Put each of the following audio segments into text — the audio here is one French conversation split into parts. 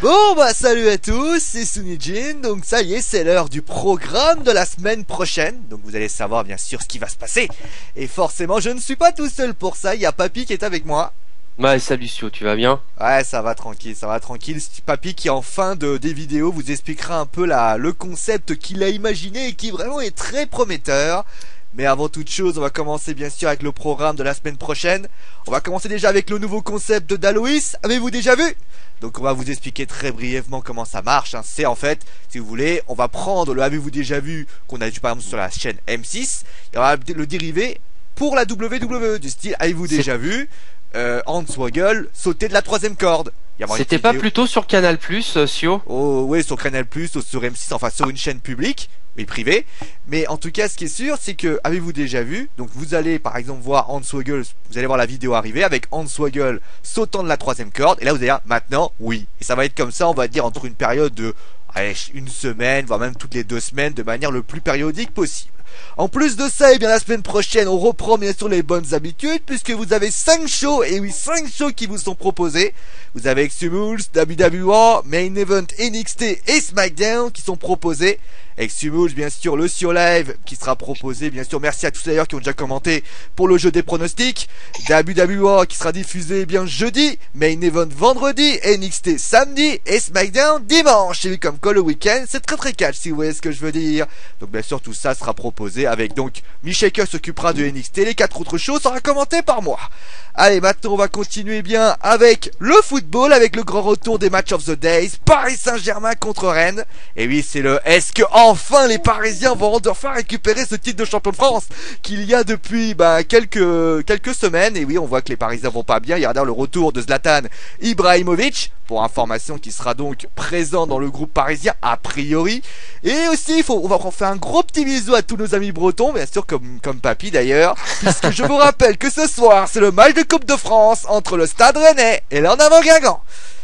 Bon bah salut à tous, c'est Sunijin, donc ça y est, c'est l'heure du programme de la semaine prochaine, donc vous allez savoir bien sûr ce qui va se passer, et forcément je ne suis pas tout seul pour ça, il y a Papy qui est avec moi. Ouais, salut Sio, tu vas bien? Ouais, ça va tranquille, Papy qui en fin des vidéos vous expliquera un peu le concept qu'il a imaginé et qui vraiment est très prometteur. Mais avant toute chose, on va commencer bien sûr avec le programme de la semaine prochaine. On va commencer déjà avec le nouveau concept de Daloïs. Avez-vous déjà vu? Donc on va vous expliquer très brièvement comment ça marche. C'est en fait, si vous voulez, on va prendre le avez-vous déjà vu qu'on a vu par exemple sur la chaîne M6 et on va le dériver pour la WWE du style avez-vous déjà vu Hornswoggle sauter de la troisième corde. C'était pas plutôt sur Canal+, Sio? Oh oui, sur Canal+, ou sur M6, enfin sur une chaîne publique mais privé. Mais en tout cas, ce qui est sûr, c'est que avez-vous déjà vu? Donc vous allez par exemple voir Hornswoggle, vous allez voir la vidéo arriver avec Hornswoggle sautant de la troisième corde. Et là vous allez dire maintenant oui. Et ça va être comme ça, on va dire entre une période de une semaine, voire même toutes les 2 semaines, de manière le plus périodique possible. En plus de ça, et bien la semaine prochaine, on reprend bien sûr les bonnes habitudes, puisque vous avez 5 shows, et oui 5 shows qui vous sont proposés. Vous avez Extreme Rules, WWE, Main Event, NXT et SmackDown qui sont proposés. Extreme Rules, bien sûr, le Sio Live qui sera proposé, bien sûr, merci à tous d'ailleurs qui ont déjà commenté pour le jeu des pronostics. WWE qui sera diffusé eh bien jeudi, Main Event vendredi, NXT samedi et SmackDown dimanche. Et oui, comme quoi le week-end, c'est très catch si vous voyez ce que je veux dire. Donc bien sûr, tout ça sera proposé avec donc Michel s'occupera de NXT, les 4 autres choses sera commenté par moi. Allez, maintenant on va continuer bien avec le football, avec le grand retour des Match of the Days, Paris Saint-Germain contre Rennes. Et oui, c'est le est-ce que enfin les Parisiens vont enfin récupérer ce titre de champion de France qu'il y a depuis quelques semaines. Et oui, on voit que les Parisiens vont pas bien. Il y a d'ailleurs le retour de Zlatan Ibrahimovic, pour information, qui sera donc présent dans le groupe parisien a priori. Et aussi, on va faire un gros petit bisou à tous nos amis bretons, bien sûr comme Papy d'ailleurs, puisque je vous rappelle que ce soir c'est le match de Coupe de France entre le Stade Rennais et l'En-Avant-Guingamp.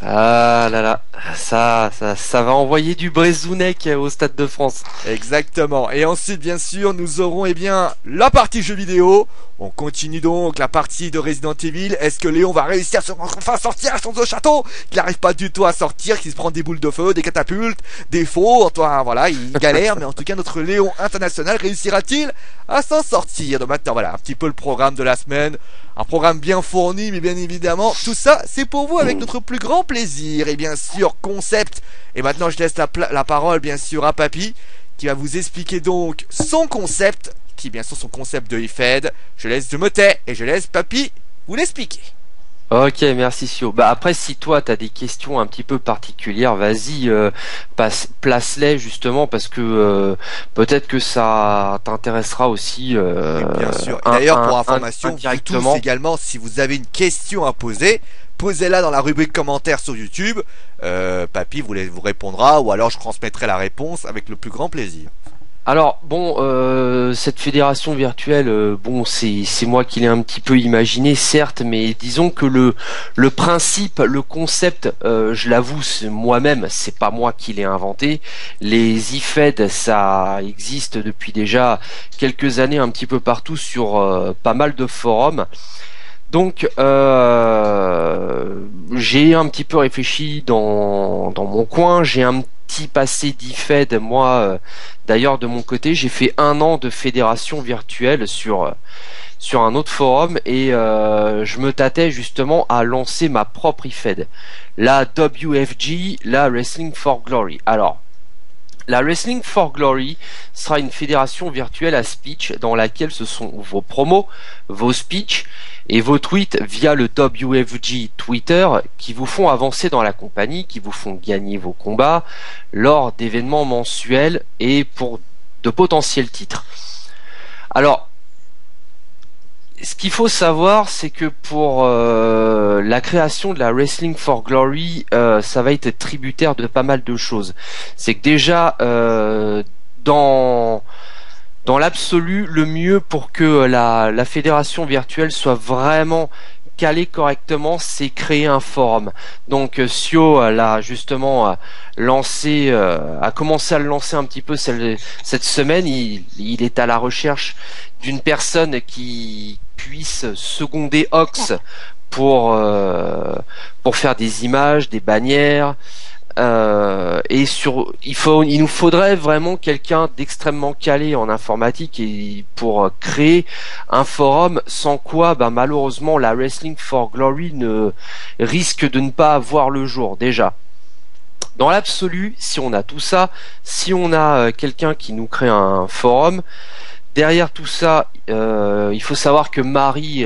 Ah là là, ça va envoyer du Brézounec au Stade de France. Exactement. Et ensuite, bien sûr, nous aurons la partie jeux vidéo. On continue donc la partie de Resident Evil. Est-ce que Léon va réussir à enfin sortir à son château? Qu'il n'arrive pas du tout à sortir, qu'il se prend des boules de feu, des catapultes, des faux. Enfin, voilà, il galère. Mais en tout cas, notre Léon international réussira-t-il à s'en sortir? Donc maintenant, voilà, un petit peu le programme de la semaine. Un programme bien fourni, mais bien évidemment, tout ça, c'est pour vous avec notre plus grand plaisir. Et bien sûr, concept. Et maintenant, je laisse la parole, bien sûr, à Papy, qui va vous expliquer donc son concept, qui est bien sûr son concept de IFED. Je me tais et je laisse Papy vous l'expliquer. Ok, merci Sio. Bah après, si toi t'as des questions un petit peu particulières, vas-y, place-les justement parce que peut-être que ça t'intéressera aussi. Bien sûr. Et d'ailleurs, pour information, vous tous également, si vous avez une question à poser, posez-la dans la rubrique commentaires sur YouTube. Papy vous répondra, ou alors je transmettrai la réponse avec le plus grand plaisir. Alors bon, cette fédération virtuelle, bon, c'est moi qui l'ai un petit peu imaginé, certes, mais disons que le principe, le concept, je l'avoue, moi-même, c'est pas moi qui l'ai inventé. Les IFED, ça existe depuis déjà quelques années un petit peu partout sur pas mal de forums. Donc j'ai un petit peu réfléchi dans mon coin, j'ai un petit passé d'IFED, moi d'ailleurs de mon côté, j'ai fait 1 an de fédération virtuelle sur un autre forum et je me tâtais justement à lancer ma propre IFED, la WFG, la Wrestling for Glory. Alors la Wrestling for Glory sera une fédération virtuelle à speech dans laquelle ce sont vos promos, vos speeches et vos tweets via le WFG Twitter qui vous font avancer dans la compagnie, qui vous font gagner vos combats lors d'événements mensuels et pour de potentiels titres. Alors, ce qu'il faut savoir, c'est que pour la création de la Wrestling for Glory, ça va être tributaire de pas mal de choses. C'est que déjà, dans l'absolu, le mieux pour que la fédération virtuelle soit vraiment calée correctement, c'est créer un forum. Donc Sio l'a justement lancé, a commencé à le lancer un petit peu cette semaine. Il est à la recherche d'une personne qui puisse seconder Ox pour faire des images, des bannières, il nous faudrait vraiment quelqu'un d'extrêmement calé en informatique et pour créer un forum, sans quoi malheureusement la Wrestling for Glory ne risque de ne pas voir le jour déjà. Dans l'absolu, si on a tout ça, si on a quelqu'un qui nous crée un forum, derrière tout ça, il faut savoir que Marie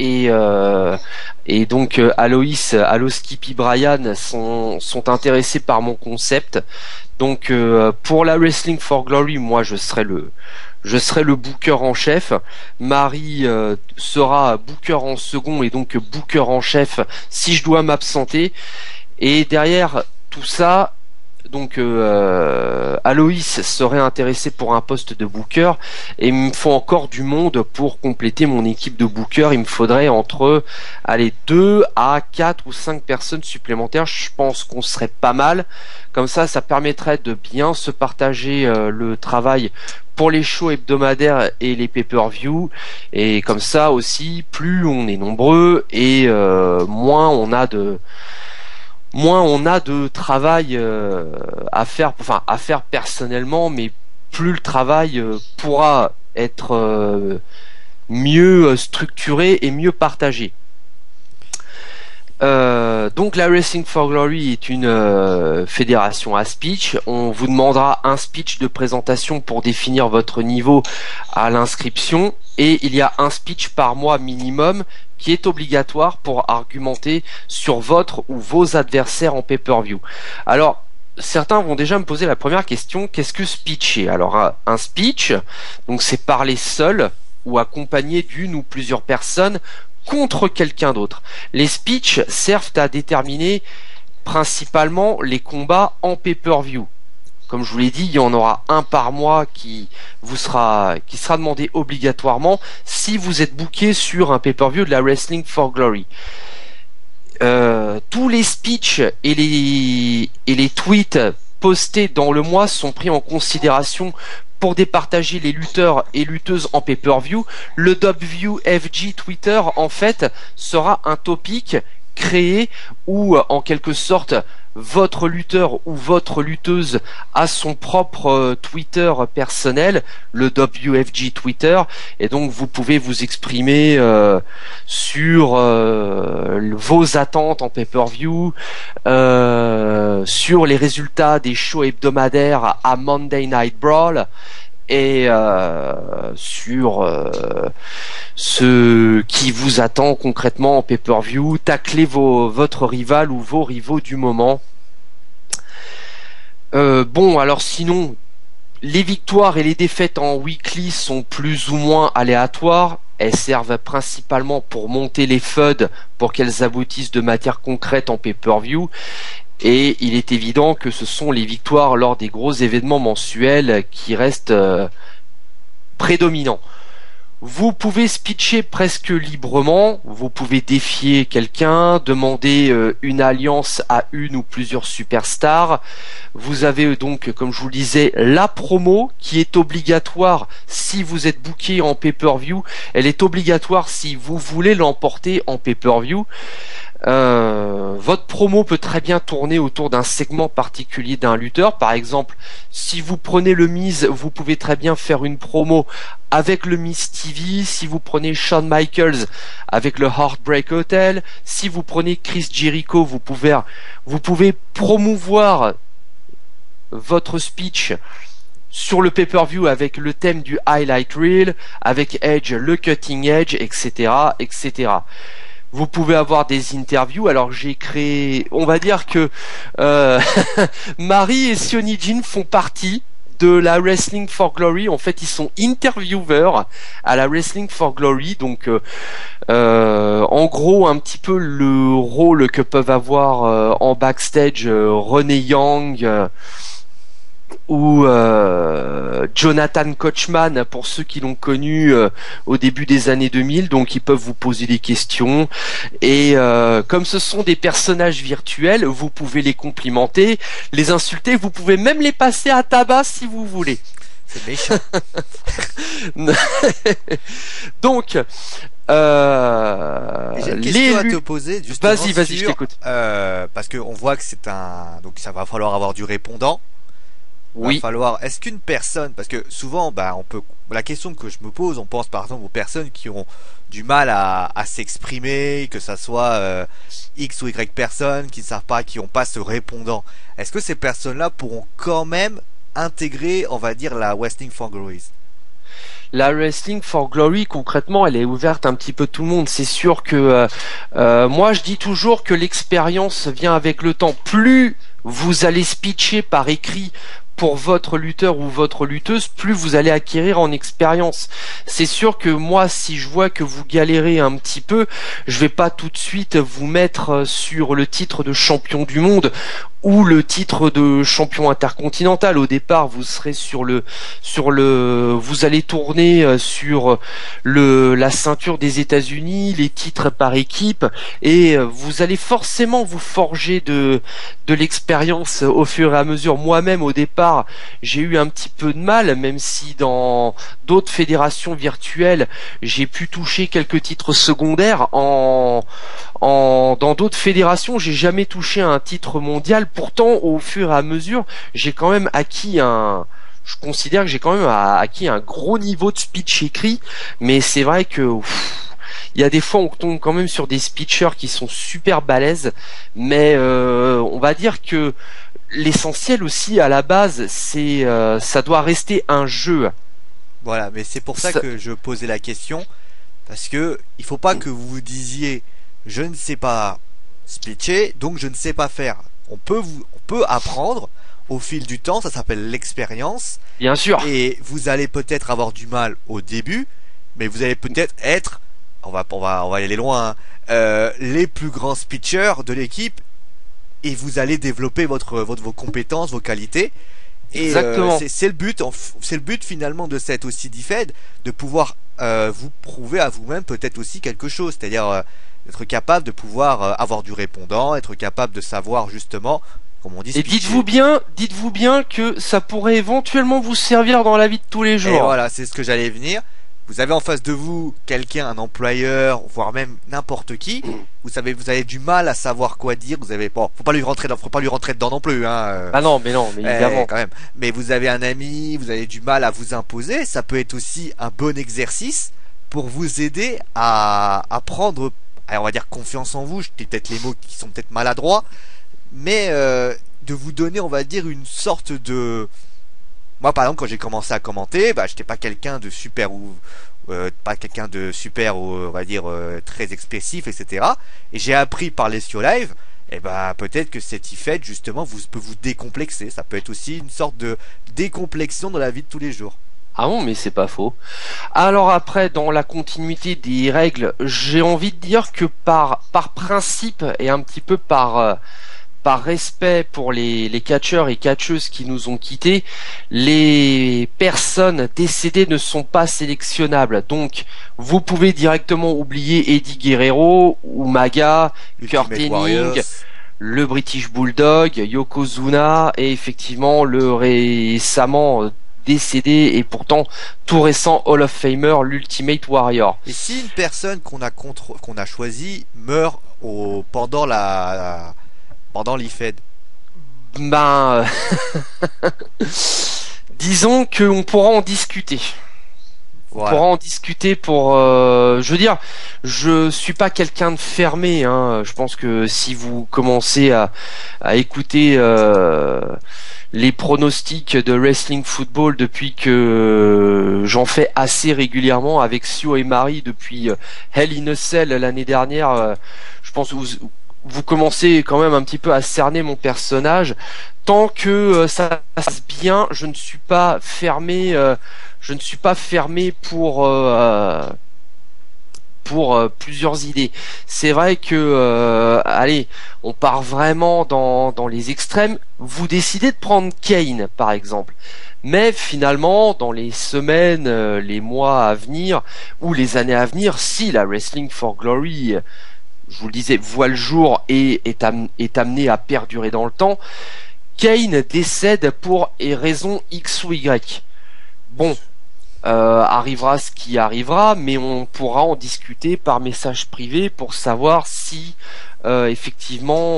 et donc Aloïs, Skippy Brian sont intéressés par mon concept. Donc pour la Wrestling for Glory, moi je serai le booker en chef. Marie sera booker en second et donc booker en chef si je dois m'absenter. Et derrière tout ça, donc Aloïs serait intéressé pour un poste de booker et il me faut encore du monde pour compléter mon équipe de booker. Il me faudrait entre 2 à 4 ou 5 personnes supplémentaires. Je pense qu'on serait pas mal. Comme ça permettrait de bien se partager le travail pour les shows hebdomadaires et les pay-per-view. Et comme ça aussi, plus on est nombreux et moins on a de travail à faire personnellement, mais plus le travail pourra être mieux structuré et mieux partagé. Donc la Wrestling for Glory est une fédération à speech. On vous demandera un speech de présentation pour définir votre niveau à l'inscription et il y a un speech par mois minimum qui est obligatoire pour argumenter sur votre ou vos adversaires en pay-per-view. Alors, certains vont déjà me poser la première question, qu'est-ce que speecher? Alors, un speech, donc c'est parler seul ou accompagné d'une ou plusieurs personnes contre quelqu'un d'autre. Les speeches servent à déterminer principalement les combats en pay-per-view. Comme je vous l'ai dit, il y en aura un par mois qui sera demandé obligatoirement si vous êtes booké sur un pay-per-view de la Wrestling for Glory. Tous les speeches et les tweets postés dans le mois sont pris en considération pour départager les lutteurs et lutteuses en pay-per-view. Le WFG Twitter, en fait, sera un topic créé où, en quelque sorte, votre lutteur ou votre lutteuse a son propre Twitter personnel, le WFG Twitter, et donc vous pouvez vous exprimer sur vos attentes en pay-per-view, sur les résultats des shows hebdomadaires à Monday Night Brawl, et sur ce qui vous attend concrètement en pay-per-view, tacler votre rival ou vos rivaux du moment. Bon, alors sinon, les victoires et les défaites en weekly sont plus ou moins aléatoires. Elles servent principalement pour monter les FUD pour qu'elles aboutissent de matière concrète en pay-per-view. Et il est évident que ce sont les victoires lors des gros événements mensuels qui restent prédominants. Vous pouvez speecher presque librement, vous pouvez défier quelqu'un, demander une alliance à une ou plusieurs superstars. Vous avez donc, comme je vous le disais, la promo qui est obligatoire si vous êtes booké en pay-per-view. Elle est obligatoire si vous voulez l'emporter en pay-per-view. Votre promo peut très bien tourner autour d'un segment particulier d'un lutteur. Par exemple, si vous prenez le Miz, vous pouvez très bien faire une promo avec le Miz TV. Si vous prenez Shawn Michaels avec le Heartbreak Hotel, si vous prenez Chris Jericho, vous pouvez promouvoir votre speech sur le pay-per-view avec le thème du Highlight Reel, avec Edge, le Cutting Edge, etc., etc. Vous pouvez avoir des interviews. Alors j'ai créé, on va dire que Marie et Sioni Jin font partie de la Wrestling for Glory. En fait, ils sont intervieweurs à la Wrestling for Glory. Donc, en gros, un petit peu le rôle que peuvent avoir en backstage Renee Young ou Jonathan Coachman pour ceux qui l'ont connu au début des années 2000. Donc ils peuvent vous poser des questions et comme ce sont des personnages virtuels, vous pouvez les complimenter, les insulter, vous pouvez même les passer à tabac si vous voulez. C'est méchant. Donc J'ai une question à te poser justement Vas-y, je sur t'écoute. parce que on voit que c'est un donc ça va falloir avoir du répondant. Va Oui, falloir. Est-ce qu'une personne, parce que souvent, bah, on peut. La question que je me pose, on pense par exemple aux personnes qui ont du mal à s'exprimer, que ça soit X ou Y personnes qui ne savent pas, qui n'ont pas ce répondant. Est-ce que ces personnes-là pourront quand même intégrer, on va dire, la Wrestling for Glory? la Wrestling for Glory, concrètement, elle est ouverte un petit peu tout le monde. C'est sûr que moi, je dis toujours que l'expérience vient avec le temps. Plus vous allez speecher par écrit pour votre lutteur ou votre lutteuse, plus vous allez acquérir en expérience. C'est sûr que moi, si je vois que vous galérez un petit peu, je vais pas tout de suite vous mettre sur le titre de champion du monde ou le titre de champion intercontinental. Au départ, vous serez vous allez tourner sur la ceinture des États-Unis, les titres par équipe, et vous allez forcément vous forger de l'expérience au fur et à mesure. Moi-même, au départ, j'ai eu un petit peu de mal, même si dans d'autres fédérations virtuelles, j'ai pu toucher quelques titres secondaires dans d'autres fédérations, j'ai jamais touché à un titre mondial. Pourtant, au fur et à mesure, j'ai quand même acquis je considère que j'ai quand même acquis un gros niveau de speech écrit, mais c'est vrai que il y a des fois on tombe quand même sur des speechers qui sont super balèzes, mais on va dire que l'essentiel aussi à la base, c'est ça doit rester un jeu. Voilà, mais c'est pour ça Ça- que je posais la question, parce que il faut pas que vous vous disiez je ne sais pas speecher, donc je ne sais pas faire. On peut apprendre au fil du temps, ça s'appelle l'expérience, Bien sûr. et vous allez peut-être avoir du mal au début, mais vous allez peut-être être, on va y aller loin, hein, les plus grands speechers de l'équipe, et vous allez développer vos compétences, vos qualités. Et Exactement. c'est le but, c'est le but finalement de cette aussi Fed, de pouvoir vous prouver à vous-même peut-être aussi quelque chose, c'est-à-dire être capable de pouvoir avoir du répondant, être capable de savoir justement, comme on dit, Et speecher. dites-vous bien que ça pourrait éventuellement vous servir dans la vie de tous les Et jours. voilà, c'est ce que j'allais venir. Vous avez en face de vous quelqu'un, un employeur, voire même n'importe qui. Vous avez du mal à savoir quoi dire. Vous avez, bon, faut pas lui rentrer dedans non plus, hein. Ah non, mais évidemment. Quand même. Mais vous avez un ami, vous avez du mal à vous imposer. Ça peut être aussi un bon exercice pour vous aider à prendre, on va dire confiance en vous. Je dis peut-être les mots qui sont peut-être maladroits, mais de vous donner, on va dire, une sorte de. Moi, par exemple, quand j'ai commencé à commenter, bah, j'étais pas quelqu'un de super ou pas quelqu'un de super, on va dire, très expressif, etc. Et j'ai appris par les Sio Live. Et bah, peut-être que cet effet, justement, peut vous décomplexer. Ça peut être aussi une sorte de décomplexion dans la vie de tous les jours. Ah bon, mais c'est pas faux. Alors après, dans la continuité des règles, j'ai envie de dire que par principe et un petit peu par respect pour les catcheurs et catcheuses qui nous ont quittés, les personnes décédées ne sont pas sélectionnables. Donc, vous pouvez directement oublier Eddie Guerrero, Umaga, Kurt Ultimate Hennig, Warriors. le British Bulldog, Yokozuna et effectivement le récemment décédé et pourtant tout récent Hall of Famer, l'Ultimate Warrior. Et si une personne qu'on a choisie meurt pendant l'IFED? Ben, disons qu'on pourra en discuter. On Voilà. pourra en discuter pour. Je veux dire, je suis pas quelqu'un de fermé. Hein. Je pense que si vous commencez à écouter les pronostics de wrestling football depuis que j'en fais assez régulièrement avec Sio et Marie depuis Hell in a Cell l'année dernière, je pense que vous commencez quand même un petit peu à cerner mon personnage. Tant que ça passe bien, je ne suis pas fermé. Je ne suis pas fermé pour plusieurs idées. C'est vrai que, allez, on part vraiment dans les extrêmes. Vous décidez de prendre Kane, par exemple. Mais finalement, dans les semaines, les mois à venir, ou les années à venir, si la Wrestling for Glory, je vous le disais, voit le jour et est amené à perdurer dans le temps, Kane décède pour raison X ou Y. Bon, arrivera ce qui arrivera, mais on pourra en discuter par message privé pour savoir si effectivement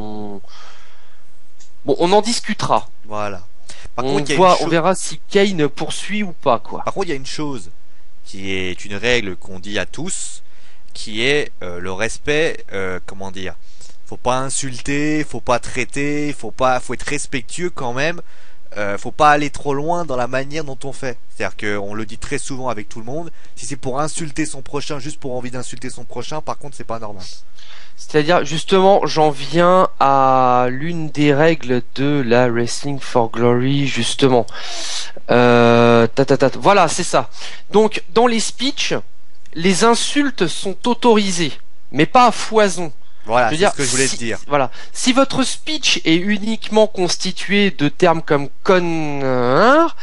on en discutera. Voilà. Par On contre, il y a voit, une on verra si Kane poursuit ou pas, quoi. Par contre, il y a une chose qui est une règle qu'on dit à tous, qui est le respect. Comment dire? Faut pas insulter, faut pas traiter, faut être respectueux quand même. Faut pas aller trop loin dans la manière dont on fait. C'est-à-dire qu'on le dit très souvent avec tout le monde. Si c'est pour insulter son prochain, juste pour envie d'insulter son prochain, par contre, c'est pas normal. C'est-à-dire, justement, j'en viens à l'une des règles de la Wrestling for Glory, justement. Voilà, c'est ça. Donc, dans les speeches, les insultes sont autorisées, mais pas à foison. Voilà, c'est ce que je voulais te dire. Voilà. Si votre speech est uniquement constitué de termes comme connard,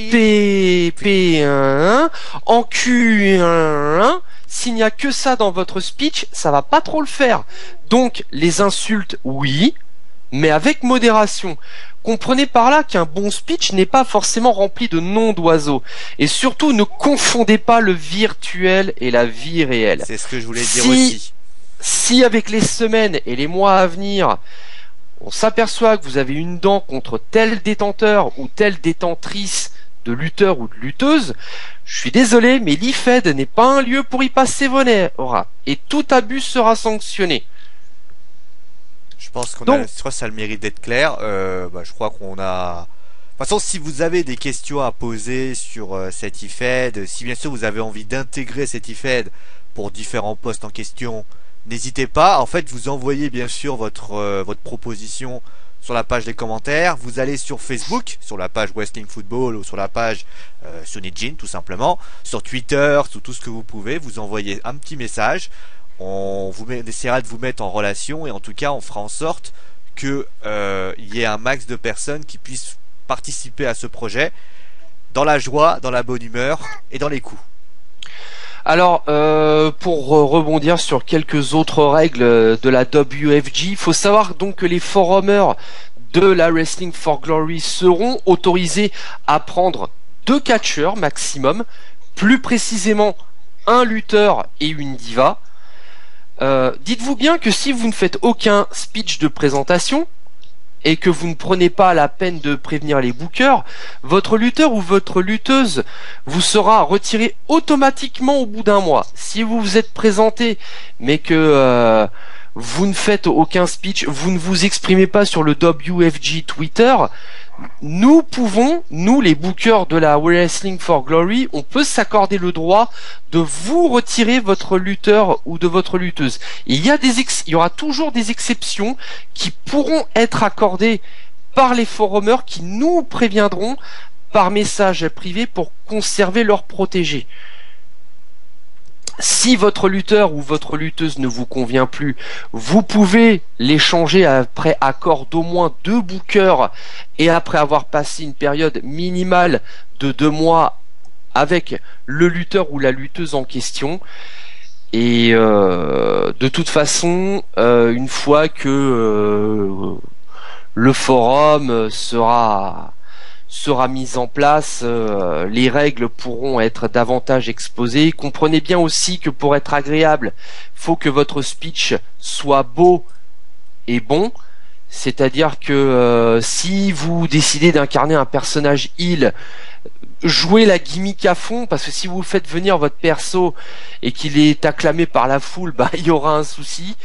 enculé, s'il n'y a que ça dans votre speech, ça va pas trop le faire. Donc, les insultes, oui, mais avec modération. Comprenez par là qu'un bon speech n'est pas forcément rempli de noms d'oiseaux. Et surtout, ne confondez pas le virtuel et la vie réelle. C'est ce que je voulais dire aussi. Si avec les semaines et les mois à venir, on s'aperçoit que vous avez une dent contre tel détenteur ou telle détentrice de lutteur ou de lutteuse, je suis désolé, mais l'IFED n'est pas un lieu pour y passer vos nerfs, et tout abus sera sanctionné. Je pense que ça a le mérite d'être clair. Je crois qu'on a... De toute façon, si vous avez des questions à poser sur cet IFED, si bien sûr vous avez envie d'intégrer cet IFED pour différents postes en question, n'hésitez pas. En fait, vous envoyez bien sûr votre proposition sur la page des commentaires. Vous allez sur Facebook, sur la page Wrestling Football ou sur la page Sonijin tout simplement. Sur Twitter, sur tout ce que vous pouvez, vous envoyez un petit message. On essaiera de vous mettre en relation et en tout cas, on fera en sorte que y ait un max de personnes qui puissent participer à ce projet dans la joie, dans la bonne humeur et dans les coups. Alors, pour rebondir sur quelques autres règles de la WFG, il faut savoir donc que les forumers de la Wrestling for Glory seront autorisés à prendre 2 catcheurs maximum, plus précisément un lutteur et une diva. Dites-vous bien que si vous ne faites aucun speech de présentation, et que vous ne prenez pas la peine de prévenir les bookers, votre lutteur ou votre lutteuse vous sera retiré automatiquement au bout d'un mois. Si vous vous êtes présenté, mais que vous ne faites aucun speech, vous ne vous exprimez pas sur le WFG Twitter, nous pouvons, nous les bookers de la Wrestling for Glory, on peut s'accorder le droit de vous retirer votre lutteur ou de votre lutteuse. Il y aura toujours des exceptions qui pourront être accordées par les forumers qui nous préviendront par message privé pour conserver leur protégé. Si votre lutteur ou votre lutteuse ne vous convient plus, vous pouvez l'échanger après accord d'au moins 2 bookers et après avoir passé une période minimale de 2 mois avec le lutteur ou la lutteuse en question. Et de toute façon, une fois que le forum sera mis en place, les règles pourront être davantage exposées. Comprenez bien aussi que pour être agréable, faut que votre speech soit beau et bon. C'est-à-dire que si vous décidez d'incarner un personnage heel, jouez la gimmick à fond, parce que si vous faites venir votre perso et qu'il est acclamé par la foule, il y aura un souci.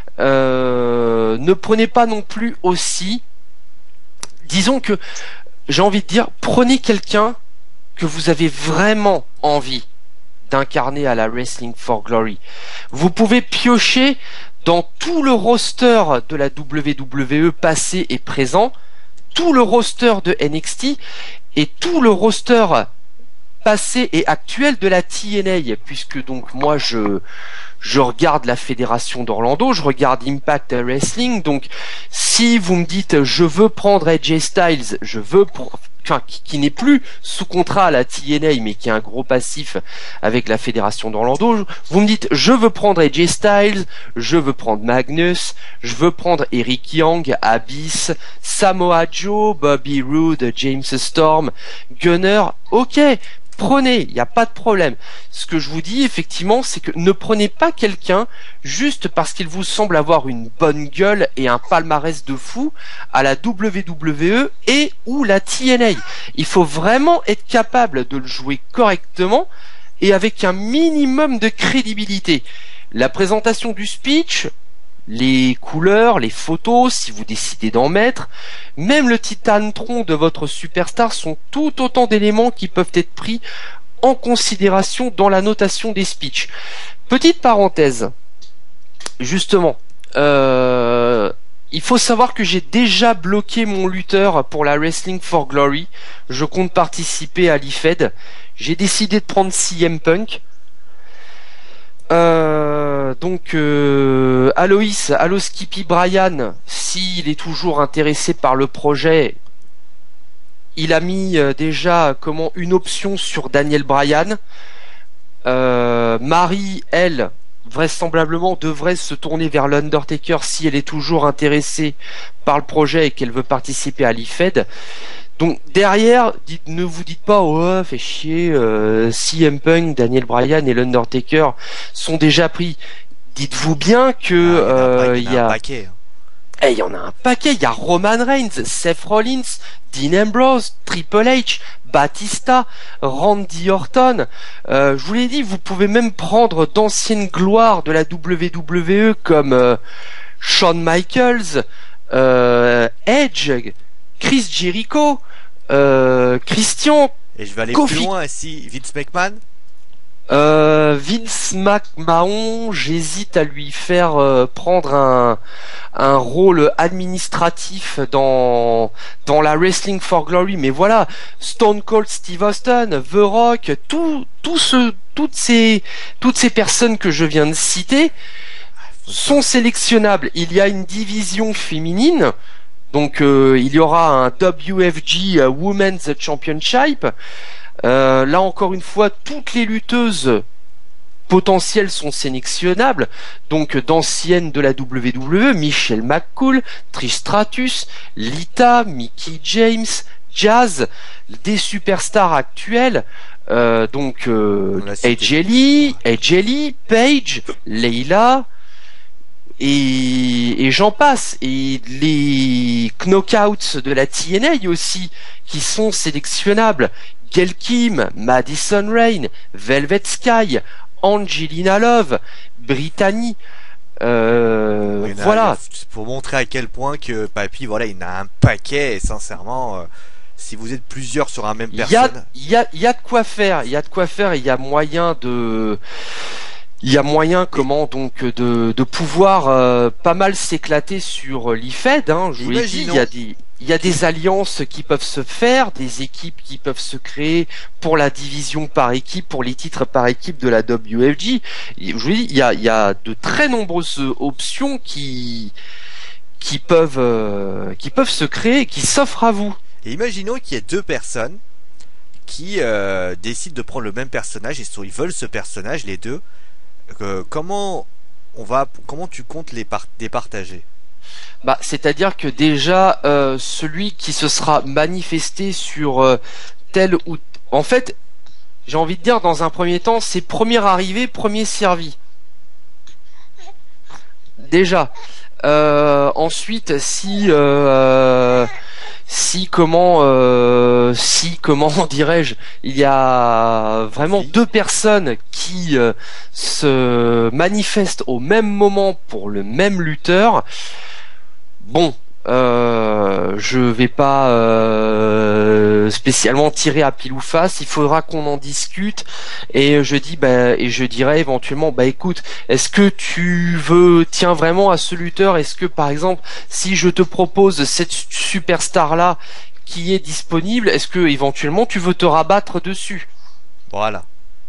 Ne prenez pas non plus aussi, disons que j'ai envie de dire, prenez quelqu'un que vous avez vraiment envie d'incarner à la Wrestling for Glory. Vous pouvez piocher dans tout le roster de la WWE passé et présent, tout le roster de NXT et tout le roster passé et actuel de la TNA, puisque donc moi je regarde la fédération d'Orlando, je regarde Impact Wrestling, donc si vous me dites je veux prendre AJ Styles, qui n'est plus sous contrat à la TNA mais qui a un gros passif avec la fédération d'Orlando, vous me dites je veux prendre AJ Styles, je veux prendre Magnus, je veux prendre Eric Young, Abyss, Samoa Joe, Bobby Roode, James Storm, Gunner, ok, prenez, il n'y a pas de problème. Ce que je vous dis effectivement, c'est que ne prenez pas quelqu'un juste parce qu'il vous semble avoir une bonne gueule et un palmarès de fou à la WWE et ou la TNA. Il faut vraiment être capable de le jouer correctement et avec un minimum de crédibilité. La présentation du speech, les couleurs, les photos, si vous décidez d'en mettre, même le titantron de votre superstar sont tout autant d'éléments qui peuvent être pris en considération dans la notation des speeches. Petite parenthèse, justement, il faut savoir que j'ai déjà bloqué mon lutteur pour la Wrestling for Glory. Je compte participer à l'IFED. J'ai décidé de prendre CM Punk. Allo Skippy Bryan, s'il est toujours intéressé par le projet, il a mis déjà une option sur Daniel Bryan. Marie, elle, vraisemblablement devrait se tourner vers l'Undertaker si elle est toujours intéressée par le projet et qu'elle veut participer à l'IFED. Donc derrière, ne vous dites pas oh fait chier, CM Punk, Daniel Bryan et l'Undertaker sont déjà pris. Dites-vous bien que il y a un paquet. Il y en a un paquet. Il y a Roman Reigns, Seth Rollins, Dean Ambrose, Triple H, Batista, Randy Orton. Je vous l'ai dit, vous pouvez même prendre d'anciennes gloires de la WWE comme Shawn Michaels, Edge, Chris Jericho, Christian. Et je vais aller Kofi. plus loin si Vince McMahon. Vince McMahon, j'hésite à lui faire prendre un rôle administratif dans la Wrestling for Glory, mais voilà, Stone Cold Steve Austin, The Rock, toutes ces personnes que je viens de citer sont sélectionnables. Il y a une division féminine. Donc il y aura un WFG Women's Championship. Là encore une fois, toutes les lutteuses potentielles sont sélectionnables. Donc d'anciennes de la WWE, Michelle McCool, Trish Stratus, Lita, Mickie James, Jazz, des superstars actuelles. AJ Lee, Paige, Layla. Et j'en passe. Et les knockouts de la TNA aussi, qui sont sélectionnables. Gail Kim, Madison Rayne, Velvet Sky, Angelina Love, Brittany. Voilà. Pour montrer à quel point que Papy, voilà, il a un paquet. Et sincèrement, si vous êtes plusieurs sur un même personne, il y a de quoi faire. Il y a de quoi faire. Il y a moyen de. Il y a moyen de pouvoir pas mal s'éclater sur l'IFED. Je vous l'ai dit, il y a des alliances qui peuvent se faire, des équipes qui peuvent se créer pour la division par équipe, pour les titres par équipe de la WFG. Je vous dis, il y a de très nombreuses options qui peuvent se créer, qui s'offrent à vous. Et imaginons qu'il y ait deux personnes qui décident de prendre le même personnage et ils veulent ce personnage, les deux. Comment tu comptes les départager? C'est-à-dire que déjà celui qui se sera manifesté sur tel ou en fait, j'ai envie de dire dans un premier temps, c'est premier arrivé, premier servi. Déjà. Ensuite, comment dirais-je, il y a vraiment deux personnes qui se manifestent au même moment pour le même lutteur. Bon, je vais pas spécialement tirer à pile ou face. Il faudra qu'on en discute et je dirais éventuellement, écoute, est-ce que tu tiens vraiment à ce lutteur? Est-ce que par exemple, si je te propose cette superstar là qui est disponible, est-ce que éventuellement tu veux te rabattre dessus? Voilà.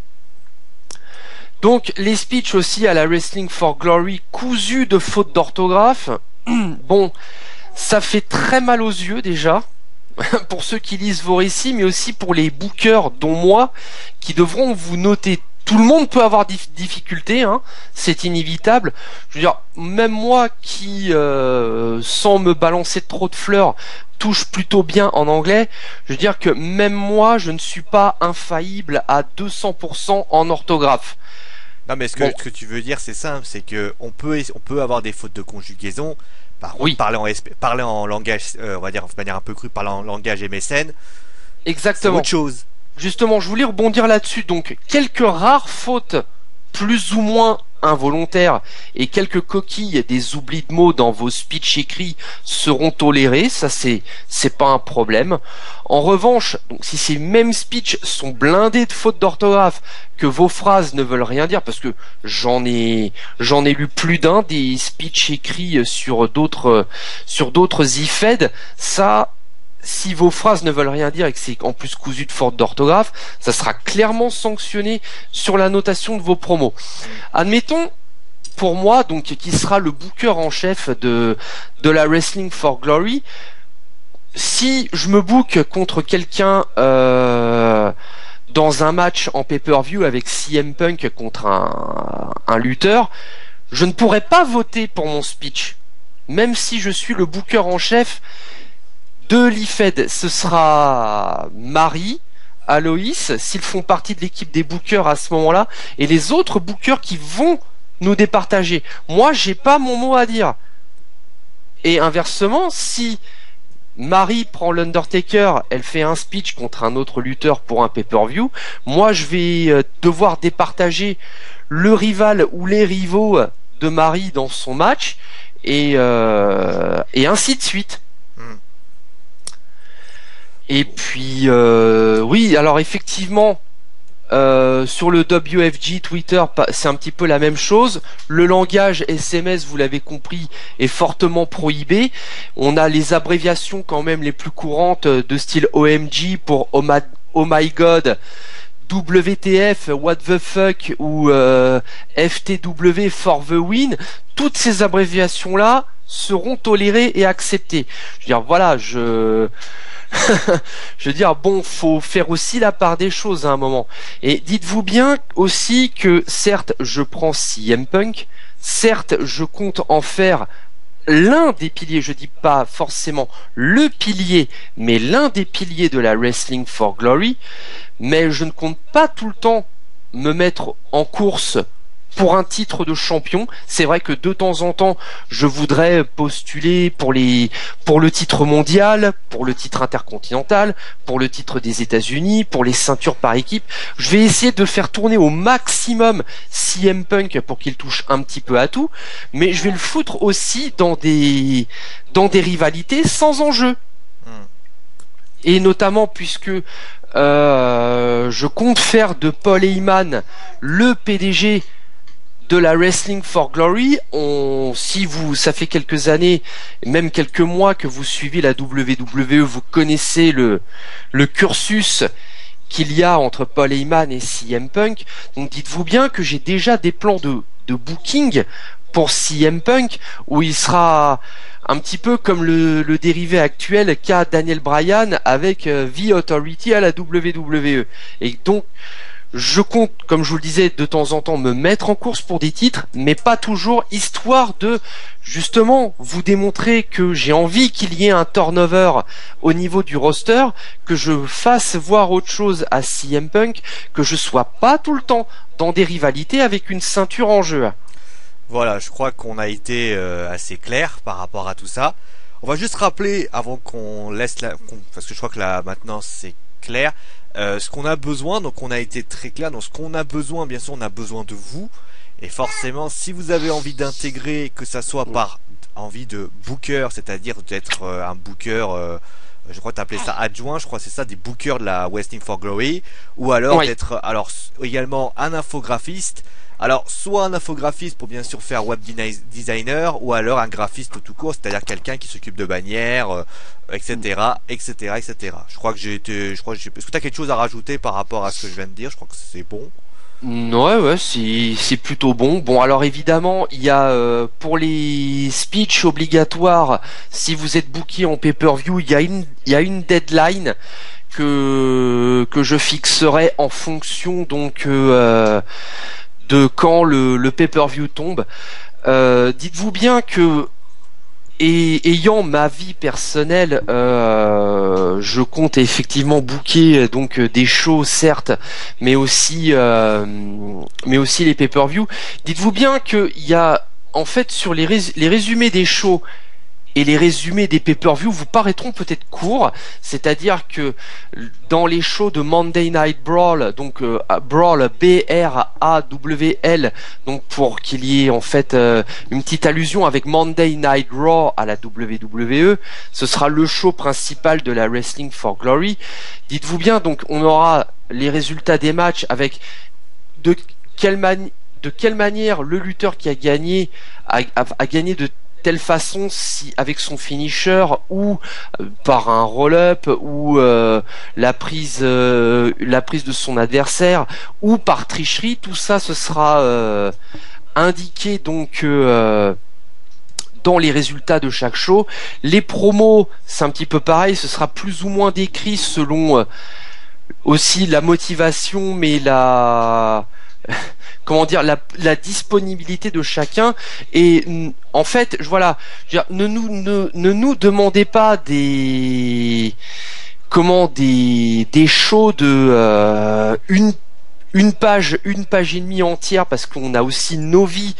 Donc les speeches aussi à la Wrestling for Glory cousus de fautes d'orthographe. Bon, ça fait très mal aux yeux déjà pour ceux qui lisent vos récits, mais aussi pour les bookers dont moi, qui devront vous noter tout le monde peut avoir des difficultés, hein, c'est inévitable. Je veux dire, même moi qui, sans me balancer trop de fleurs, touche plutôt bien en anglais, je veux dire que même moi, je ne suis pas infaillible à 200% en orthographe. Non, mais ce que tu veux dire, c'est simple, c'est que on peut avoir des fautes de conjugaison. Par contre, Oui, parler en langage, on va dire de manière un peu crue, parler en langage MSN, c'est exactement. autre chose. Justement, je voulais rebondir là-dessus. Donc, quelques rares fautes, plus ou moins involontaires, et quelques coquilles, des oublis de mots dans vos speeches écrits seront tolérés. Ça, c'est pas un problème. En revanche, donc, si ces mêmes speeches sont blindés de fautes d'orthographe, que vos phrases ne veulent rien dire, parce que j'en ai lu plus d'un des speeches écrits sur d'autres IFED, ça, si vos phrases ne veulent rien dire et que c'est en plus cousu de fautes d'orthographe, ça sera clairement sanctionné sur la notation de vos promos. Admettons, pour moi, donc, qui sera le booker en chef de la Wrestling for Glory, si je me book contre quelqu'un dans un match en pay-per-view avec CM Punk contre un lutteur, je ne pourrais pas voter pour mon speech. Même si je suis le booker en chef de l'IFED, ce sera Marie, Aloïs, s'ils font partie de l'équipe des bookers à ce moment-là, et les autres bookers qui vont nous départager. Moi, j'ai pas mon mot à dire. Et inversement, si Marie prend l'Undertaker, elle fait un speech contre un autre lutteur pour un pay-per-view, moi je vais devoir départager le rival ou les rivaux de Marie dans son match, et ainsi de suite. Et puis, oui, alors effectivement, sur le WFG Twitter, c'est un petit peu la même chose. Le langage SMS, vous l'avez compris, est fortement prohibé. On a les abréviations quand même les plus courantes de style OMG pour Oh my God, WTF, What the fuck, ou FTW for the win. Toutes ces abréviations-là seront tolérées et acceptées. Je veux dire, voilà, je veux dire, bon, faut faire aussi la part des choses à un moment. Et dites-vous bien aussi que, certes, je prends CM Punk, certes, je compte en faire l'un des piliers, je dis pas forcément le pilier, mais l'un des piliers de la Wrestling for Glory, mais je ne compte pas tout le temps me mettre en course pour un titre de champion. C'est vrai que de temps en temps, je voudrais postuler pour le titre mondial, pour le titre intercontinental, pour le titre des États-Unis, pour les ceintures par équipe. Je vais essayer de faire tourner au maximum CM Punk pour qu'il touche un petit peu à tout, mais je vais le foutre aussi dans des rivalités sans enjeu. Et notamment puisque je compte faire de Paul Heyman le PDG de la Wrestling for Glory. Ça fait quelques années, même quelques mois que vous suivez la WWE, vous connaissez le cursus qu'il y a entre Paul Heyman et CM Punk. Donc dites-vous bien que j'ai déjà des plans de booking pour CM Punk, où il sera un petit peu comme le dérivé actuel qu'a Daniel Bryan avec The Authority à la WWE. Et donc je compte, comme je vous le disais, de temps en temps me mettre en course pour des titres, mais pas toujours, histoire de justement vous démontrer que j'ai envie qu'il y ait un turnover au niveau du roster, que je fasse voir autre chose à CM Punk, que je sois pas tout le temps dans des rivalités avec une ceinture en jeu. Voilà, je crois qu'on a été assez clair par rapport à tout ça. On va juste rappeler, avant qu'on laisse parce que je crois que là maintenant c'est clair, ce qu'on a besoin. Donc on a été très clair dans ce qu'on a besoin. Bien sûr, on a besoin de vous, et forcément, si vous avez envie d'intégrer, que ça soit par envie de booker, c'est-à-dire d'être un booker, je crois que tu appelais ça adjoint, je crois que c'est ça, des bookers de la Wrestling for Glory, ou alors d'être également un infographiste. Alors, soit un infographiste pour bien sûr faire web designer, ou alors un graphiste tout court, c'est-à-dire quelqu'un qui s'occupe de bannières, etc., etc., etc. Je crois que est-ce que tu as quelque chose à rajouter par rapport à ce que je viens de dire? Je crois que c'est bon. Ouais, c'est plutôt bon. Bon, alors évidemment, il y a pour les speeches obligatoires, si vous êtes booké en pay-per-view, il y a une deadline que je fixerai en fonction donc de quand le pay-per-view tombe. Dites-vous bien que ayant ma vie personnelle, je compte effectivement booker donc des shows certes, mais aussi les pay-per-view. Dites-vous bien qu'il y a en fait sur les résumés des shows et les résumés des pay-per-view vous paraîtront peut-être courts, c'est-à-dire que dans les shows de Monday Night Brawl, donc Brawl BRAWL, donc pour qu'il y ait en fait une petite allusion avec Monday Night Raw à la WWE, ce sera le show principal de la Wrestling for Glory. Dites-vous bien, donc on aura les résultats des matchs avec de quelle manière le lutteur qui a gagné a gagné de telle façon, si avec son finisher ou par un roll-up ou la prise de son adversaire ou par tricherie, tout ça ce sera indiqué donc dans les résultats de chaque show. Les promos, c'est un petit peu pareil, ce sera plus ou moins décrit selon aussi la motivation, mais comment dire, la disponibilité de chacun. Et en fait, voilà, je veux dire, ne nous demandez pas des shows de une page et demie entière, parce qu'on a aussi nos vies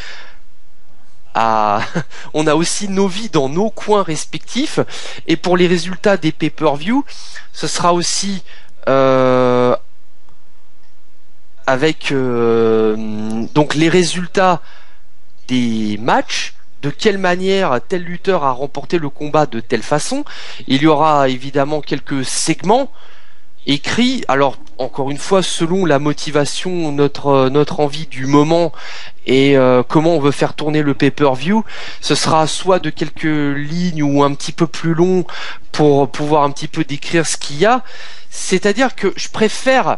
on a aussi nos vies dans nos coins respectifs. Et pour les résultats des pay-per-view, ce sera aussi avec donc les résultats des matchs, de quelle manière tel lutteur a remporté le combat de telle façon. Il y aura évidemment quelques segments écrits, alors encore une fois selon la motivation, notre envie du moment et comment on veut faire tourner le pay-per-view. Ce sera soit de quelques lignes ou un petit peu plus long pour pouvoir un petit peu décrire ce qu'il y a. C'est-à-dire que je préfère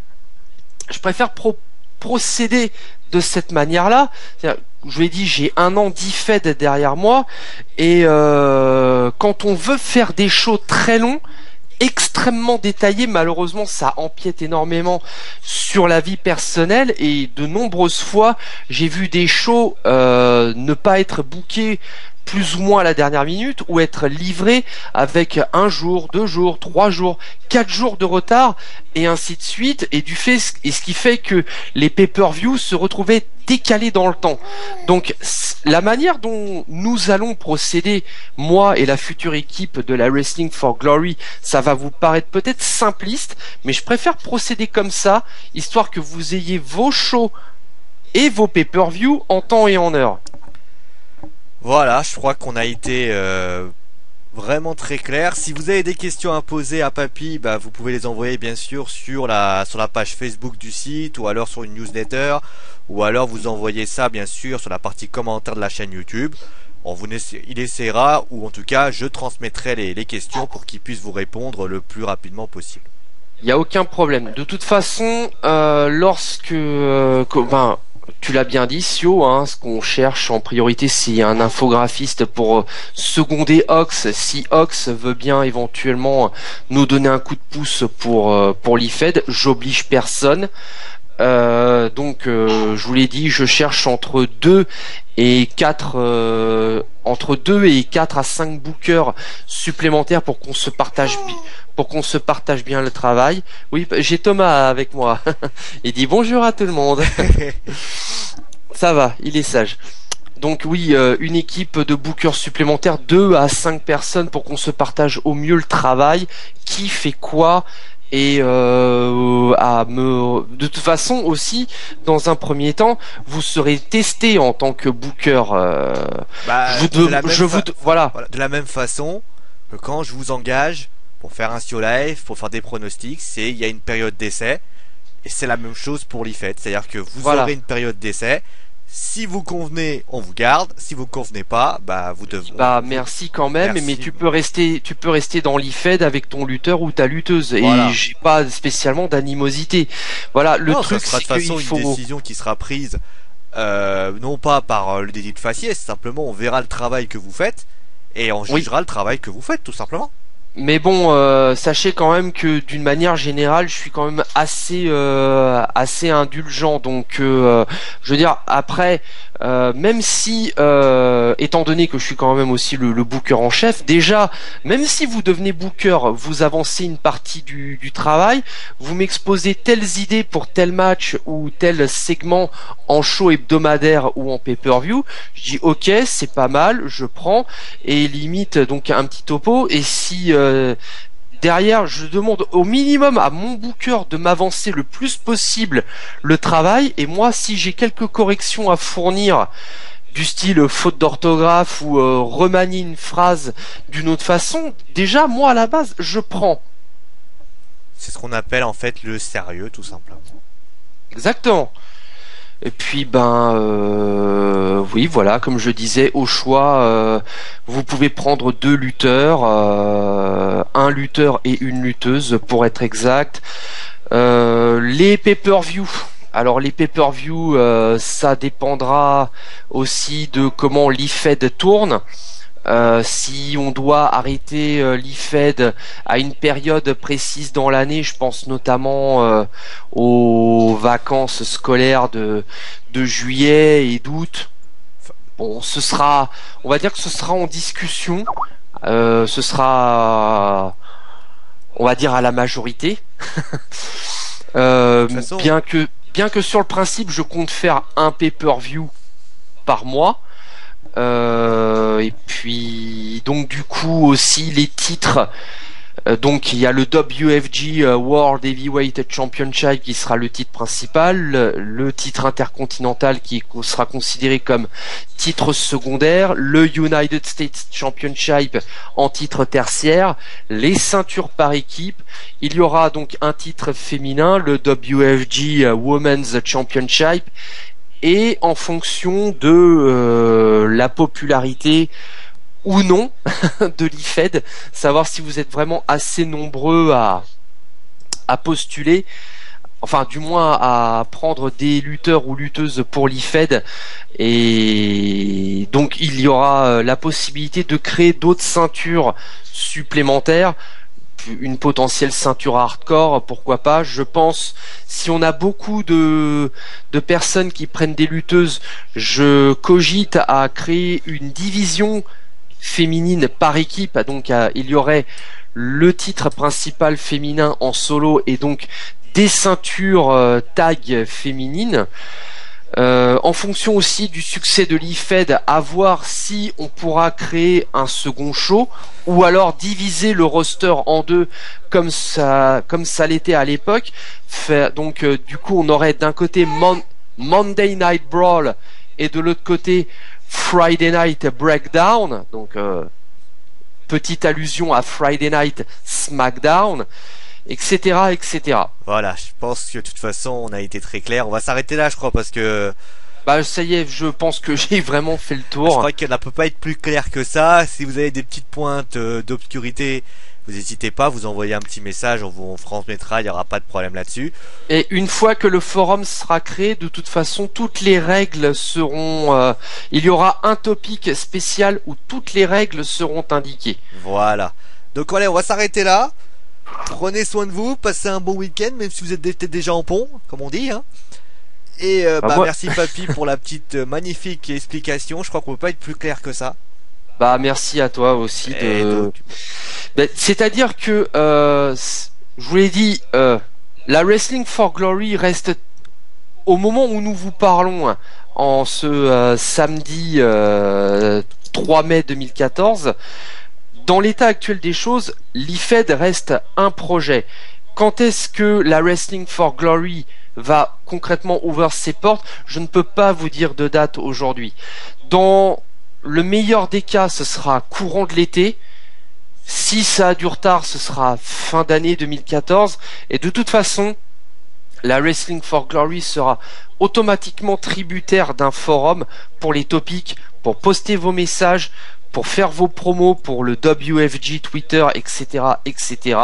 procéder de cette manière-là. Je vous l'ai dit, j'ai un an d'IFED derrière moi, et quand on veut faire des shows très longs, extrêmement détaillés, malheureusement ça empiète énormément sur la vie personnelle, et de nombreuses fois j'ai vu des shows ne pas être bookés plus ou moins à la dernière minute, ou être livré avec 1 jour, 2 jours, 3 jours, 4 jours de retard, et ainsi de suite, et ce qui fait que les pay-per-view se retrouvaient décalés dans le temps. Donc la manière dont nous allons procéder, moi et la future équipe de la Wrestling for Glory, ça va vous paraître peut-être simpliste, mais je préfère procéder comme ça, histoire que vous ayez vos shows et vos pay-per-view en temps et en heure. Voilà, je crois qu'on a été vraiment très clair. Si vous avez des questions à poser à Papy, bah, vous pouvez les envoyer bien sûr sur la page Facebook du site, ou alors sur une newsletter, ou alors vous envoyez ça bien sûr sur la partie commentaire de la chaîne YouTube. Il essaiera, ou en tout cas je transmettrai les questions pour qu'il puisse vous répondre le plus rapidement possible. Il n'y a aucun problème. De toute façon, tu l'as bien dit, Sio, hein, ce qu'on cherche en priorité, c'est un infographiste pour seconder Ox. Si Ox veut bien éventuellement nous donner un coup de pouce pour l'IFED, j'oblige personne. Donc, je vous l'ai dit, je cherche entre 2 et 4 à 5 bookers supplémentaires pour qu'on se partage bien le travail. Oui, j'ai Thomas avec moi. Il dit bonjour à tout le monde. Ça va, il est sage. Donc oui, une équipe de bookers supplémentaires, 2 à 5 personnes pour qu'on se partage au mieux le travail, qui fait quoi. Et de toute façon aussi, dans un premier temps, vous serez testé en tant que booker. Voilà. De la même façon que quand je vous engage pour faire un SEO live, pour faire des pronostics, il y a une période d'essai, et c'est la même chose pour l'IFED, c'est-à-dire que vous aurez une période d'essai. Si vous convenez, on vous garde. Si vous convenez pas, vous devez. Merci quand même, merci. Mais tu peux rester dans l'IFED avec ton lutteur ou ta lutteuse. Voilà. Et j'ai pas spécialement d'animosité. Voilà, le truc, ça sera de toute façon une décision qui sera prise, non pas par le délit de faciès, simplement on verra le travail que vous faites et on jugera le travail que vous faites, tout simplement. Mais bon, sachez quand même que d'une manière générale, je suis quand même assez indulgent. Donc, je veux dire, après, même si, étant donné que je suis quand même aussi le booker en chef, déjà, même si vous devenez booker, vous avancez une partie du travail, vous m'exposez telles idées pour tel match ou tel segment en show hebdomadaire ou en pay-per-view, je dis ok, c'est pas mal, je prends et limite donc un petit topo. Et si derrière, je demande au minimum à mon booker de m'avancer le plus possible le travail, et moi, si j'ai quelques corrections à fournir, du style faute d'orthographe ou remanier une phrase d'une autre façon, déjà, moi, à la base, je prends. C'est ce qu'on appelle en fait le sérieux, tout simplement. Exactement. Et puis oui, voilà, comme je disais, au choix, vous pouvez prendre deux lutteurs, un lutteur et une lutteuse pour être exact. Les pay-per-view. Alors les pay-per-view, ça dépendra aussi de comment l'IFED tourne. Si on doit arrêter l'IFED à une période précise dans l'année, je pense notamment aux vacances scolaires de juillet et d'août. Bon, on va dire que ce sera en discussion. Ce sera, on va dire, à la majorité. Façon... Bien que sur le principe, je compte faire un pay-per-view par mois. Et puis donc du coup aussi les titres. Donc il y a le WFG World Heavyweight Championship qui sera le titre principal, le titre intercontinental qui sera considéré comme titre secondaire, le United States Championship en titre tertiaire, les ceintures par équipe. Il y aura donc un titre féminin, le WFG Women's Championship. Et en fonction de la popularité ou non de l'IFED, savoir si vous êtes vraiment assez nombreux à postuler, enfin du moins à prendre des lutteurs ou lutteuses pour l'IFED. Et donc il y aura la possibilité de créer d'autres ceintures supplémentaires, une potentielle ceinture hardcore, pourquoi pas. Je pense, si on a beaucoup de personnes qui prennent des lutteuses, je cogite à créer une division féminine par équipe. Donc il y aurait le titre principal féminin en solo et donc des ceintures tag féminines. En fonction aussi du succès de l'IFED, à voir si on pourra créer un second show ou alors diviser le roster en deux comme ça l'était à l'époque. Donc du coup on aurait d'un côté Monday Night Brawl et de l'autre côté Friday Night Breakdown. Donc petite allusion à Friday Night SmackDown, etc., etc. Voilà, je pense que de toute façon on a été très clair. On va s'arrêter là, je crois, parce que bah ça y est, je pense que j'ai vraiment fait le tour. je crois qu'il ne peut pas être plus clair que ça. Si vous avez des petites pointes d'obscurité, vous n'hésitez pas, vous envoyez un petit message, on vous transmettra, il n'y aura pas de problème là-dessus. Et une fois que le forum sera créé, de toute façon, toutes les règles seront... il y aura un topic spécial où toutes les règles seront indiquées. Voilà. Donc allez, on va s'arrêter là. Prenez soin de vous, passez un bon week-end, même si vous êtes peut-être déjà en pont, comme on dit, hein. Et merci Papy pour la petite magnifique explication. Je crois qu'on peut pas être plus clair que ça. Bah merci à toi aussi donc... c'est-à-dire que je vous l'ai dit, la Wrestling for Glory reste au moment où nous vous parlons, hein, en ce samedi 3 mai 2014. Dans l'état actuel des choses, l'IFED reste un projet. Quand est-ce que la Wrestling for Glory va concrètement ouvrir ses portes? Je ne peux pas vous dire de date aujourd'hui. Dans le meilleur des cas, ce sera courant de l'été. Si ça a du retard, ce sera fin d'année 2014. Et de toute façon, la Wrestling for Glory sera automatiquement tributaire d'un forum pour les topics, pour poster vos messages, pour faire vos promos pour le WFG Twitter, etc., etc.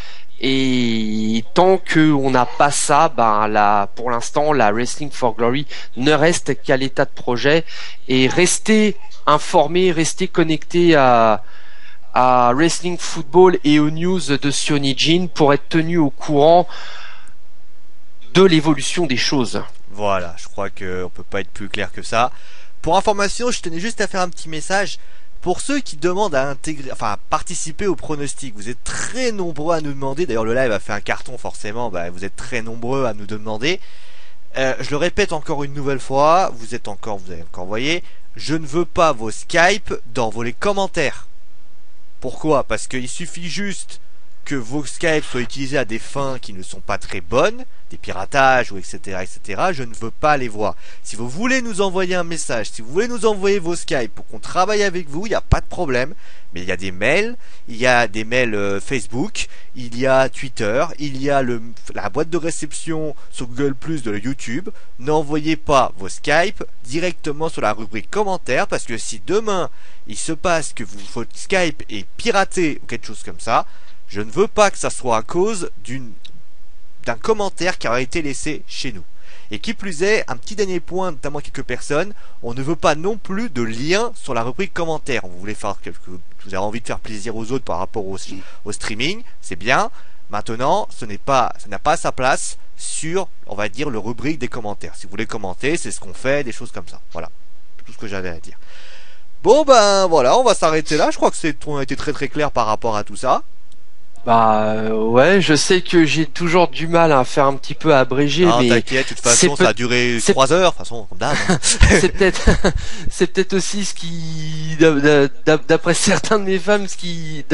Et tant qu'on n'a pas ça, pour l'instant, la Wrestling for Glory ne reste qu'à l'état de projet. Et restez informés, restez connectés à à Wrestling Football et aux news de Sionijin pour être tenu au courant de l'évolution des choses. Voilà, je crois qu'on peut pas être plus clair que ça. Pour information, je tenais juste à faire un petit message. Pour ceux qui demandent à intégrer, enfin à participer au pronostic, vous êtes très nombreux à nous demander. D'ailleurs, le live a fait un carton, forcément. Vous êtes très nombreux à nous demander. Je le répète encore une nouvelle fois. Vous avez encore voyé. Je ne veux pas vos Skype dans les commentaires. Pourquoi? Parce qu'il suffit juste que vos Skype soient utilisés à des fins qui ne sont pas très bonnes, des piratages ou etc., etc. Je ne veux pas les voir. Si vous voulez nous envoyer un message, si vous voulez nous envoyer vos Skype pour qu'on travaille avec vous, il n'y a pas de problème. Mais il y a des mails, Facebook, il y a Twitter, il y a la boîte de réception sur Google Plus de YouTube. N'envoyez pas vos Skype directement sur la rubrique commentaires, parce que si demain il se passe que votre Skype est piraté ou quelque chose comme ça, je ne veux pas que ça soit à cause d'un commentaire qui aurait été laissé chez nous. Et qui plus est, un petit dernier point, notamment quelques personnes, on ne veut pas non plus de lien sur la rubrique commentaires. Vous voulez faire vous avez envie de faire plaisir aux autres par rapport au streaming, c'est bien. Maintenant, ça n'a pas sa place sur, on va dire, le rubrique des commentaires. Si vous voulez commenter, c'est ce qu'on fait, des choses comme ça. Voilà, c'est tout ce que j'avais à dire. Bon voilà, on va s'arrêter là. Je crois que on a été très très clair par rapport à tout ça. Ouais, je sais que j'ai toujours du mal à faire un petit peu abrégé, non, mais t'inquiète, de toute façon ça a duré 3 heures, de toute façon, comme d'hab. c'est peut-être aussi ce qui, d'après certains de mes fans, ce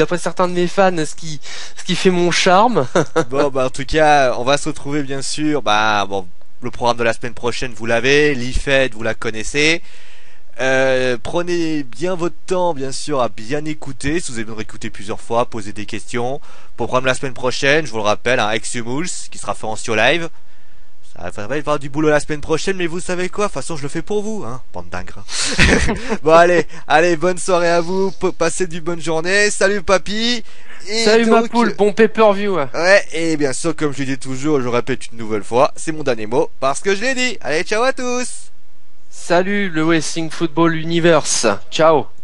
qui fait mon charme. Bon, en tout cas, on va se retrouver bien sûr. Le programme de la semaine prochaine, vous l'avez. l'IFED, vous la connaissez. Prenez bien votre temps, bien sûr, à bien écouter. Si vous avez écouté plusieurs fois, posez des questions. Pour le programme de la semaine prochaine, je vous le rappelle, un Exhumals qui sera fait en Live. Ça va y avoir du boulot la semaine prochaine, mais vous savez quoi? De toute façon, je le fais pour vous, hein, bande d'ingrats. Bon, allez, bonne soirée à vous. Passez d'une bonne journée. Salut, papy. Et salut donc, ma poule, bon pay-per-view. Ouais, et bien sûr, comme je le dis toujours, je répète une nouvelle fois, c'est mon dernier mot, parce que je l'ai dit. Allez, ciao à tous. Salut le Wrestling Football Universe. Ciao.